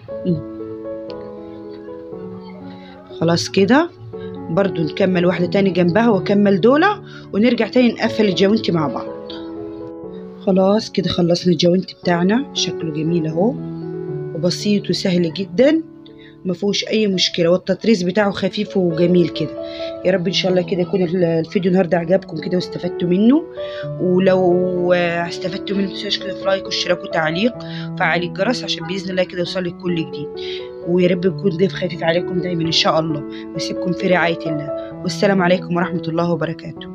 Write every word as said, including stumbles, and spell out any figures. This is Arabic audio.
خلاص كده، برضو نكمل واحدة تاني جنبها واكمل دولة ونرجع تاني نقفل الجوانتي مع بعض. خلاص كده خلصنا الجوانتي بتاعنا، شكله جميل اهو وبسيط وسهل جدا، مفيهوش اي مشكله، والتطريز بتاعه خفيف وجميل كده. يا رب ان شاء الله كده يكون الفيديو النهارده عجبكم كده واستفدتوا منه، ولو استفدتوا منه متنسوش كده في لايك واشتراك وتعليق، وفعل الجرس عشان باذن الله كده يوصلك كل جديد. ويا رب يكون ضيف خفيف عليكم دايما ان شاء الله، واسيبكم في رعايه الله، والسلام عليكم ورحمه الله وبركاته.